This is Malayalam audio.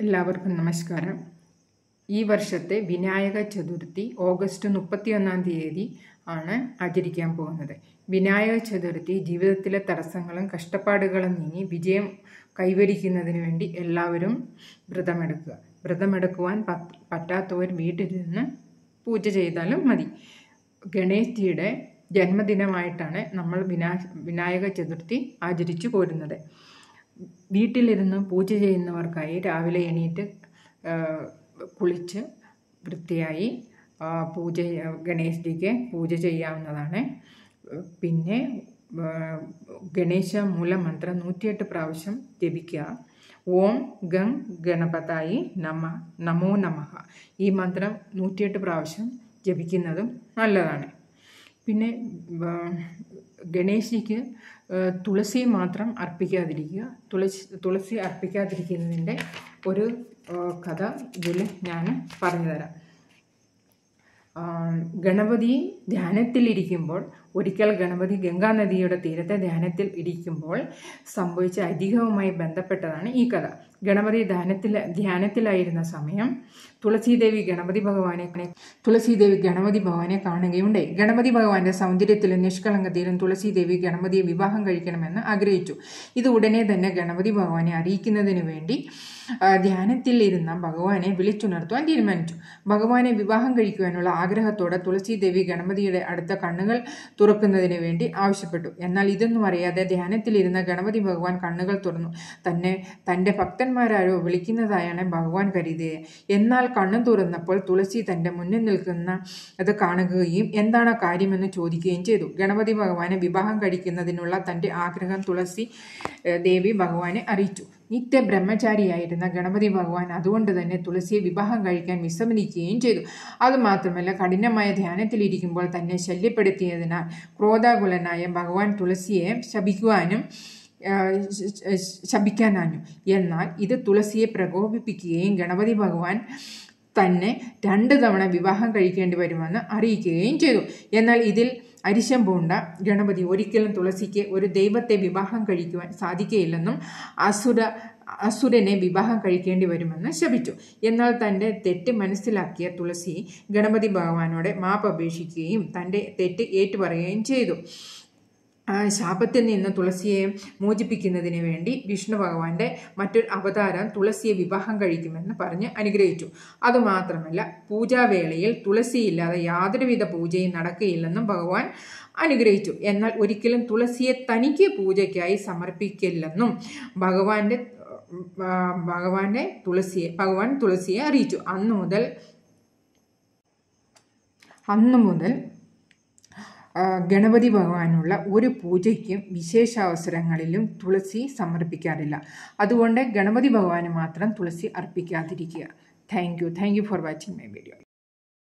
എല്ലാവർക്കും നമസ്കാരം. ഈ വർഷത്തെ വിനായക ചതുർത്ഥി ഓഗസ്റ്റ് 31 തീയതി ആണ് ആചരിക്കാൻ പോകുന്നത്. വിനായക ചതുർത്ഥി ജീവിതത്തിലെ തടസ്സങ്ങളും കഷ്ടപ്പാടുകളും നീങ്ങി വിജയം കൈവരിക്കുന്നതിന് വേണ്ടി എല്ലാവരും വ്രതമെടുക്കുക. വ്രതമെടുക്കുവാൻ പറ്റാത്തവർ വീട്ടിലിരുന്ന് പൂജ ചെയ്താലും മതി. ഗണേശ്ജിയുടെ ജന്മദിനമായിട്ടാണ് നമ്മൾ വിനായക ചതുർത്ഥി ആചരിച്ചു പോരുന്നത്. വീട്ടിലിരുന്ന് പൂജ ചെയ്യുന്നവർക്കായി രാവിലെ എണീറ്റ് കുളിച്ച് വൃത്തിയായി ഗണേശ്ജിക്ക് പൂജ ചെയ്യാവുന്നതാണ്. പിന്നെ ഗണേശ മൂലമന്ത്രം 108 പ്രാവശ്യം ജപിക്കുക. ഓം ഗം ഗണപതായി നമോ നമഃ. ഈ മന്ത്രം 108 പ്രാവശ്യം ജപിക്കുന്നതും നല്ലതാണ്. പിന്നെ ഗണേശ്ജിക്ക് തുളസി മാത്രം അർപ്പിക്കാതിരിക്കുക. തുളസി അർപ്പിക്കാതിരിക്കുന്നതിൻ്റെ ഒരു കഥ ഇതിൽ ഞാൻ പറഞ്ഞുതരാം. ഗണപതി ധ്യാനത്തിലിരിക്കുമ്പോൾ ഒരിക്കൽ ഗണപതി ഗംഗാനദിയുടെ തീരത്തെ ധ്യാനത്തിൽ ഇരിക്കുമ്പോൾ സംഭവിച്ച ഐതിഹ്യവുമായി ബന്ധപ്പെട്ടതാണ് ഈ കഥ. ഗണപതി ധ്യാനത്തിലായിരുന്ന സമയം തുളസീദേവി ഗണപതി ഭഗവാനെ കാണുകയുണ്ടായി. ഗണപതി ഭഗവാന്റെ സൗന്ദര്യത്തിലും നിഷ്കളങ്കതയിലും തുളസീദേവി ഗണപതിയെ വിവാഹം കഴിക്കണമെന്ന് ആഗ്രഹിച്ചു. ഇത് ഉടനെ തന്നെ ഗണപതി ഭഗവാനെ അറിയിക്കുന്നതിന് വേണ്ടി ധ്യാനത്തിലിരുന്ന ഭഗവാനെ വിളിച്ചുണർത്തുവാൻ തീരുമാനിച്ചു. ഭഗവാനെ വിവാഹം കഴിക്കുവാനുള്ള ആഗ്രഹത്തോടെ തുളസീദേവി ഗണപതിയുടെ അടുത്ത കണ്ണുകൾ തുറക്കുന്നതിന് വേണ്ടി ആവശ്യപ്പെട്ടു. എന്നാൽ ഇതൊന്നും അറിയാതെ ധ്യാനത്തിലിരുന്ന ഗണപതി ഭഗവാൻ കണ്ണുകൾ തുറന്നു. തൻ്റെ ഭക്തന്മാരാരോ വിളിക്കുന്നതായാണ് ഭഗവാൻ കരുതിയത്. എന്നാൽ കണ്ണു തുറന്നപ്പോൾ തുളസി തൻ്റെ മുന്നിൽ നിൽക്കുന്നത് കാണുകയും എന്താണ് കാര്യമെന്ന് ചോദിക്കുകയും ചെയ്തു. ഗണപതി ഭഗവാനെ വിവാഹം കഴിക്കുന്നതിനുള്ള തൻ്റെ ആഗ്രഹം തുളസി ദേവി ഭഗവാനെ അറിയിച്ചു. നിത്യ ബ്രഹ്മചാരിയായിരുന്ന ഗണപതി ഭഗവാൻ അതുകൊണ്ട് തന്നെ തുളസിയെ വിവാഹം കഴിക്കാൻ വിസമ്മതിക്കുകയും ചെയ്തു. അതുമാത്രമല്ല, കഠിനമായ ധ്യാനത്തിലിരിക്കുമ്പോൾ തന്നെ ശല്യപ്പെടുത്തിയതിനാൽ ക്രോധാകുലനായ ഭഗവാൻ തുളസിയെ ശപിക്കാനാഞ്ഞു. എന്നാൽ ഇത് തുളസിയെ പ്രകോപിപ്പിക്കുകയും ഗണപതി ഭഗവാൻ തന്നെ 2 തവണ വിവാഹം കഴിക്കേണ്ടി വരുമെന്ന് അറിയിക്കുകയും ചെയ്തു. എന്നാൽ ഇതിൽ അരിശം പൂണ്ട ഗണപതി ഒരിക്കലും തുളസിക്ക് ഒരു ദൈവത്തെ വിവാഹം കഴിക്കുവാൻ സാധിക്കുകയില്ലെന്നും അസുരനെ വിവാഹം കഴിക്കേണ്ടി വരുമെന്ന് ശപിച്ചു. എന്നാൽ തൻ്റെ തെറ്റ് മനസ്സിലാക്കിയ തുളസി ഗണപതി ഭഗവാനോട് മാപ്പ് അപേക്ഷിക്കുകയും തൻ്റെ തെറ്റ് ഏറ്റുപറയുകയും ചെയ്തു. ശാപത്തിൽ നിന്ന് തുളസിയെ മോചിപ്പിക്കുന്നതിന് വേണ്ടി വിഷ്ണു ഭഗവാന്റെ മറ്റൊരു അവതാരം തുളസിയെ വിവാഹം കഴിക്കുമെന്ന് പറഞ്ഞ് അനുഗ്രഹിച്ചു. അതുമാത്രമല്ല, പൂജാവേളയിൽ തുളസിയില്ലാതെ യാതൊരുവിധ പൂജയും നടക്കുകയില്ലെന്നും ഭഗവാൻ അനുഗ്രഹിച്ചു. എന്നാൽ ഒരിക്കലും തുളസിയെ തനിക്ക് പൂജയ്ക്കായി സമർപ്പിക്കില്ലെന്നും ഭഗവാൻ തുളസിയെ അറിയിച്ചു. അന്നു മുതൽ ഗണപതി ഭഗവാനുള്ള ഒരു പൂജയ്ക്കും വിശേഷാവസരങ്ങളിലും തുളസി സമർപ്പിക്കാറില്ല. അതുകൊണ്ട് ഗണപതി ഭഗവാന് മാത്രം തുളസി അർപ്പിക്കാതിരിക്കുക. Thank you for watching my video.